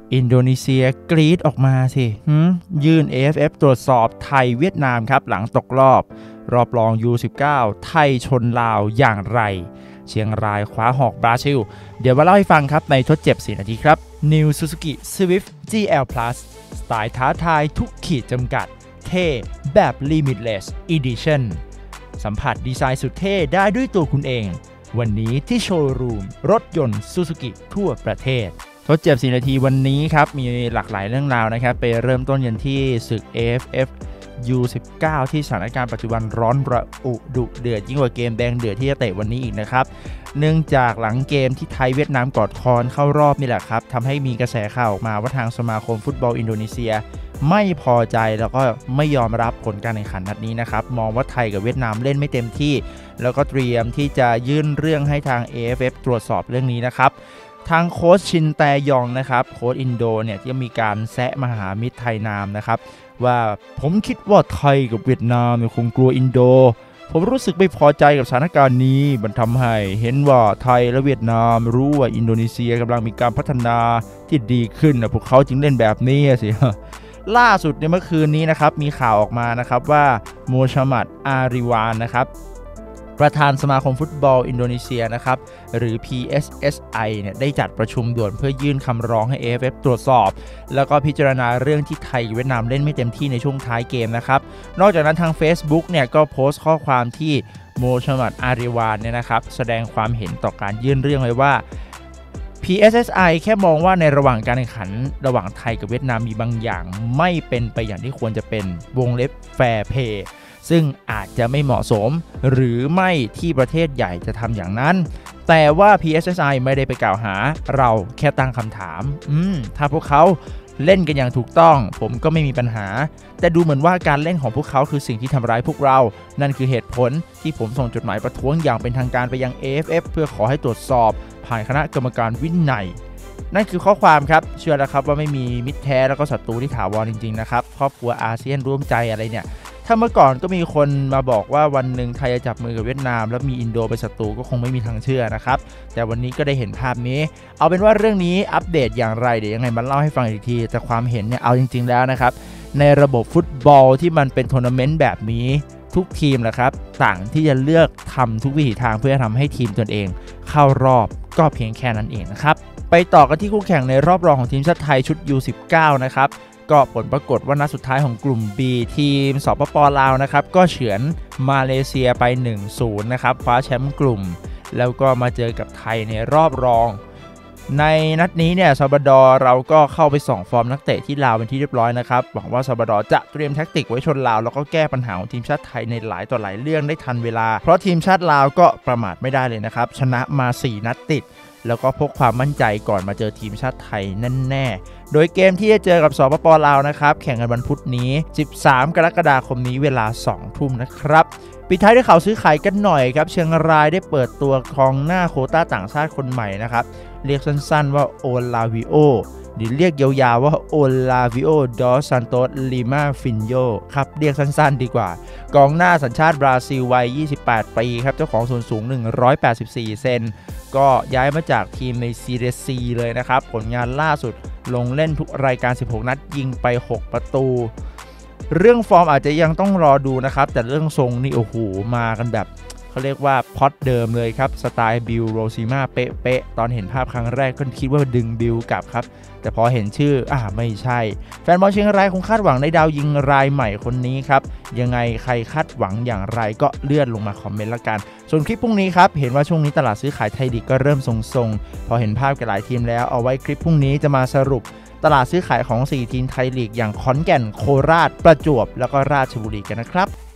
อินโดนีเซียกรีดออกมาสิยื่น AFF ตรวจสอบไทยเวียดนามครับหลังตกรอบรอง U19 ไทยชนลาวอย่างไรเชียงรายคว้าหอกบราซิลเดี๋ยวมาเล่าให้ฟังครับในทดเจ็บ4นาทีครับ New Suzuki Swift GL Plus สไตล์ท้าทายทุกขีดจำกัดเท่แบบ Limitless Edition สัมผัสดีไซน์สุดเท่ได้ด้วยตัวคุณเองวันนี้ที่โชว์รูมรถยนต์ Suzuki ทั่วประเทศทดเจ็บ4นาทีวันนี้ครับมีหลากหลายเรื่องราวนะครับไปเริ่มต้นกันที่ศึก AFF U19 ที่สถานการณ์ปัจจุบันร้อนระอุดุเดือดยิ่งกว่าเกมแดงเดือดที่จะเตะวันนี้อีกนะครับเนื่องจากหลังเกมที่ไทยเวียดนามกอดคอนเข้ารอบนี่แหละครับทำให้มีกระแสข่าวออกมาว่าทางสมาคมฟุตบอลอินโดนีเซียไม่พอใจแล้วก็ไม่ยอมรับผลการแข่งขันนัดนี้นะครับมองว่าไทยกับเวียดนามเล่นไม่เต็มที่แล้วก็เตรียมที่จะยื่นเรื่องให้ทาง AFF ตรวจสอบเรื่องนี้นะครับทางโค้ชชินแตยองนะครับโค้ชอินโดเนี่ยที่มีการแซะมหามิตรไทยนามนะครับว่าผมคิดว่าไทยกับเวียดนามคงกลัวอินโดผมรู้สึกไม่พอใจกับสถานการณ์นี้มันทำให้เห็นว่าไทยและเวียดนามรู้ว่าอินโดนีเซียกำลังมีการพัฒนาที่ดีขึ้นพวกเขาจึงเล่นแบบนี้สิล่าสุดในเมื่อคืนนี้นะครับมีข่าวออกมานะครับว่าโมชัมหมัดอาริวานนะครับประธานสมาคมฟุตบอลอินโดนีเซียนะครับหรือ PSSI เนี่ยได้จัดประชุมด่วนเพื่อยื่นคำร้องให้ AFF ตรวจสอบแล้วก็พิจารณาเรื่องที่ไทยกับเวียดนามเล่นไม่เต็มที่ในช่วงท้ายเกมนะครับนอกจากนั้นทาง Facebook เนี่ยก็โพสต์ข้อความที่โมชัมหมัดอาริวานเนี่ยนะครับแสดงความเห็นต่อการยื่นเรื่องไว้ว่า PSSI แค่มองว่าในระหว่างการแข่งขันระหว่างไทยกับเวียดนามมีบางอย่างไม่เป็นไปอย่างที่ควรจะเป็นวงเล็บแฟร์เพย์ซึ่งอาจจะไม่เหมาะสมหรือไม่ที่ประเทศใหญ่จะทำอย่างนั้นแต่ว่า PSSI ไม่ได้ไปกล่าวหาเราแค่ตั้งคำถามถ้าพวกเขาเล่นกันอย่างถูกต้องผมก็ไม่มีปัญหาแต่ดูเหมือนว่าการเล่นของพวกเขาคือสิ่งที่ทำร้ายพวกเรานั่นคือเหตุผลที่ผมส่งจดหมายประท้วงอย่างเป็นทางการไปยัง AFF เพื่อขอให้ตรวจสอบผ่านคณะกรรมการวินัยนั่นคือข้อความครับเชื่อแล้วครับว่าไม่มีมิตรแท้แล้วก็ศัตรูที่ถาวรจริงๆนะครับครอบครัวอาเซียนร่วมใจอะไรเนี่ยถ้าเมื่อก่อนก็มีคนมาบอกว่าวันหนึ่งไทยจะจับมือกับเวียดนามแล้วมีอินโดเป็นศัตรูก็คงไม่มีทางเชื่อนะครับแต่วันนี้ก็ได้เห็นภาพนี้เอาเป็นว่าเรื่องนี้อัปเดตอย่างไรเดี๋ยวยังไงมาเล่าให้ฟังอีกทีแต่ความเห็นเนี่ยเอาจริงๆแล้วนะครับในระบบฟุตบอลที่มันเป็นทัวร์นาเมนต์แบบนี้ทุกทีมแหละครับต่างที่จะเลือกทำทุกวิถีทางเพื่อทำให้ทีมตนเองเข้ารอบก็เพียงแค่นั้นเองนะครับไปต่อกันที่คู่แข่งในรอบรองของทีมชาติไทยชุด U19 นะครับก็ผลปรากฏว่านัดสุดท้ายของกลุ่ม B ทีมสปป.ลาวนะครับก็เฉือนมาเลเซียไป 1-0 นะครับคว้าแชมป์กลุ่มแล้วก็มาเจอกับไทยในรอบรองในนัดนี้เนี่ยซาบาดอร์เราก็เข้าไปส่องฟอร์มนักเตะที่ลาวเป็นที่เรียบร้อยนะครับหวังว่าซาบาดอร์จะเตรียมแท็กติกไว้ชนลาวแล้วก็แก้ปัญหาของทีมชาติไทยในหลายต่อหลายเรื่องได้ทันเวลาเพราะทีมชาติลาวก็ประมาทไม่ได้เลยนะครับชนะมา4นัดติดแล้วก็พกความมั่นใจก่อนมาเจอทีมชาติไทยแน่ๆโดยเกมที่จะเจอกับสปป.ลาวนะครับแข่งกันวันพุธนี้13กรกฎาคมนี้เวลา 20:00 น.นะครับปิดท้ายด้วยข่าวซื้อขายกันหน่อยครับเชียงรายได้เปิดตัวกองหน้าโควต้าต่างชาติคนใหม่นะครับเรียกสั้นๆว่าโอลาวิโอหรือเรียกยาวๆว่าโอลาวิโอดอสซันโตสลิมาฟินโยครับเรียกสั้นๆดีกว่ากองหน้าสัญชาติบราซิลวัย28 ปีครับเจ้าของส่วนสูง184 เซนก็ย้ายมาจากทีมในซีเรียซีเลยนะครับผลงานล่าสุดลงเล่นทุกรายการ16นัดยิงไป6ประตูเรื่องฟอร์มอาจจะยังต้องรอดูนะครับแต่เรื่องทรงนี่โอ้โหมากันแบบเขาเรียกว่าพล็อตเดิมเลยครับสไตล์บิลโรซิม่าเป๊ะๆตอนเห็นภาพครั้งแรกก็คิดว่าดึงบิลกลับครับแต่พอเห็นชื่อไม่ใช่แฟนบอลเชียงรายคงคาดหวังในดาวยิงรายใหม่คนนี้ครับยังไงใครคาดหวังอย่างไรก็เลื่อนลงมาคอมเมนต์ละกันส่วนคลิปพรุ่งนี้ครับเห็นว่าช่วงนี้ตลาดซื้อขายไทยลีกก็เริ่มทรงๆพอเห็นภาพกับหลายทีมแล้วเอาไว้คลิปพรุ่งนี้จะมาสรุปตลาดซื้อขายของ4ทีมไทยลีกอย่างขอนแก่นโคราชประจวบแล้วก็ราชบุรีกันนะครับ